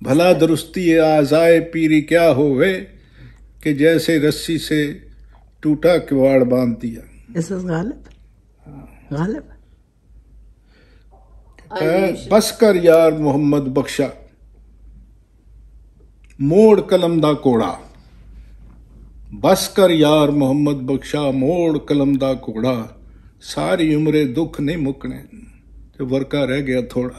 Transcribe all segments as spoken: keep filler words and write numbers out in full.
بھلا درستی آزائے پیری کیا ہوئے کہ جیسے رسی سے ٹوٹا کواڑ باندھ دیا. اس از غالب غالب بس کر یار محمد بخشا موڑ قلم دا کوڑا. بس کر یار محمد بخشا موڑ قلم دا کوڑا. ساری عمرے دکھ نہیں مکنے جو ورکا رہ گیا تھوڑا.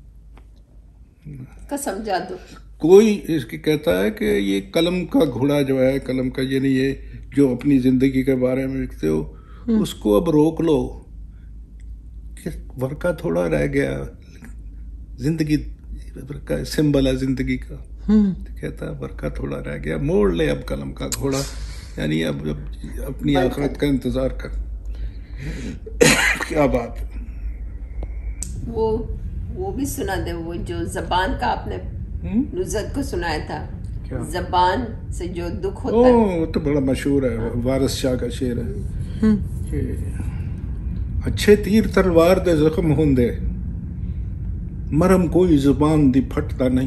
قسم جادو کوئی اس کی کہتا ہے کہ یہ قلم کا گھوڑا جو ہے، قلم کا یعنی یہ جو اپنی زندگی کے بارے میں لکھتے ہو، اس کو اب روک لو کہ ورکا تھوڑا رہ گیا. زندگی ورکا سمبل ہے زندگی کا. کہتا ہے ورکا تھوڑا رہ گیا، موڑ لے اب قلم کا گھوڑا. یعنی اب اپنی آخرت کا انتظار کر. کیا بات ہے. وہ وہ بھی سنا دے، وہ جو زبان کا آپ نے نزت کو سنایا تھا، زبان سے جو دکھ ہوتا ہے. وہ تو بڑا مشہور ہے، وارث شاہ کا شعر ہے کہ اچھے تیر تلوار دے زخم ہوندے مرہم کوئی زبان دی پھٹتا نہیں.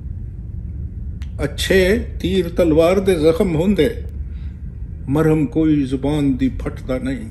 اچھے تیر تلوار دے زخم ہوندے مرہم کوئی زبان دی پھٹتا نہیں.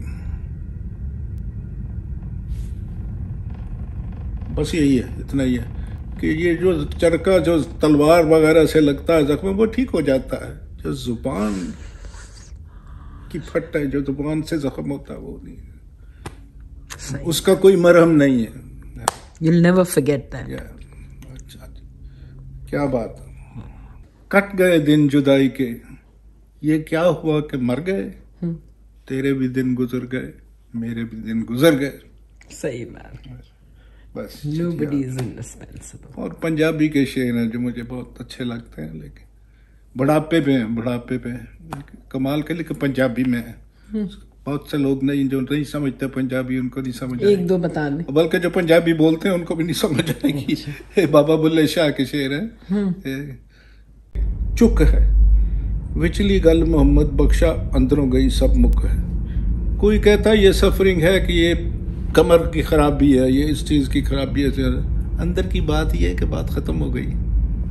بس یہی ہے، اتنا ہی ہے کہ یہ جو چرکا جو تلوار وغیرہ سے لگتا ہے زخم وہ ٹھیک ہو جاتا ہے. جو زبان کی پھٹ ہے، جو زبان سے زخم ہوتا ہے وہ نہیں ہے، اس کا کوئی مرہم نہیں ہے. You'll never forget that. اچھا کیا بات. کٹ گئے دن جدائی کے، یہ کیا ہوا کہ مر گئے. تیرے بھی دن گزر گئے، میرے بھی دن گزر گئے. صحیح بات. بس Nobody is indispensable. اور پنجابی کے شعر ہیں جو مجھے بہت اچھے لگتے ہیں، لیکن بڑھاپے پہ ہیں، بڑھاپے پہ کمال کے لیکن پنجابی میں ہیں. بہت سے لوگ نہیں جو نہیں سمجھتے پنجابی، ان کو نہیں سمجھ ایک دو بتا دیں. بلکہ جو پنجابی بولتے ہیں ان کو بھی نہیں سمجھ آئے گی. بابا بلے شاہ کے شعر ہیں. چک ہے وچلی گل محمد بخشا اندروں گئی سب مک ہے. کوئی کہتا ہے یہ سفرنگ ہے کہ یہ کمر کی خرابی ہے، یہ اس چیز کی خرابی ہے. اندر کی بات یہ ہے کہ بات ختم ہو گئی.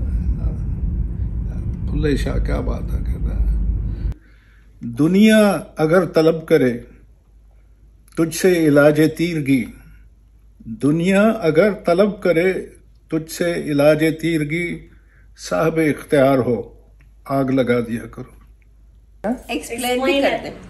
بلے شاہ کیا بات ہے. کہتا ہے دنیا اگر طلب کرے تجھ سے علاج تیرگی. دنیا اگر طلب کرے تجھ سے علاج تیرگی. صاحب اختیار ہو آگ لگا دیا کرو. ایکسپلین بھی کر دیں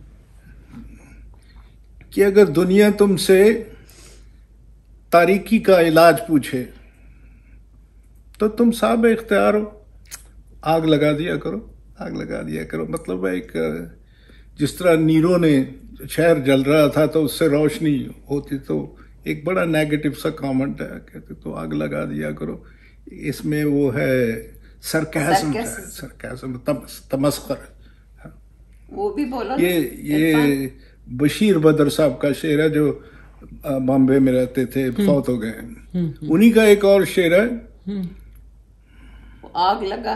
کہ اگر دنیا تم سے تاریکی کا علاج پوچھے تو تم صاحب اختیار ہو، آگ لگا دیا کرو. آگ لگا دیا کرو مطلب ایک جس طرح نیرو نے شہر جل رہا تھا تو اس سے روشنی ہوتی، تو ایک بڑا نیگیٹو سا کامنٹ ہے. کہتے تو آگ لگا دیا کرو. اس میں وہ ہے سرکیزم ہے، سرکیزم تمسخر. وہ بھی بولو. یہ یہ بشیر بدر صاحب کا شعر ہے جو بامبے میں رہتے تھے، فوت ہو گئے. انہی کا ایک اور شعر ہے آگ لگا.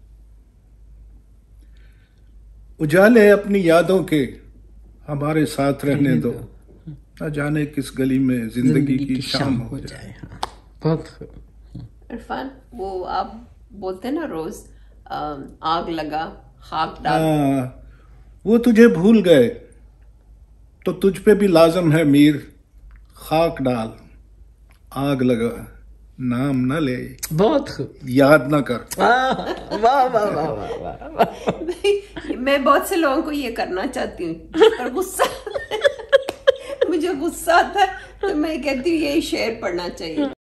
اجالے اپنی یادوں کے ہمارے ساتھ رہنے دو، نہ جانے کس گلی میں زندگی کی شام ہو جائے. بہت عرفان وہ آپ بولتے نا روز آگ لگا خاک ڈال. وہ تجھے بھول گئے تو تجھ پہ بھی لازم ہے میر. خاک ڈال آگ لگا نام نہ لے، بہت یاد نہ کر. واہ واہ واہ واہ. میں بہت سے لوگوں کو یہ کرنا چاہتی ہوں پر غصہ مجھے غصہ آتا ہے تو میں کہتی ہوں یہی شعر پڑھنا چاہیے.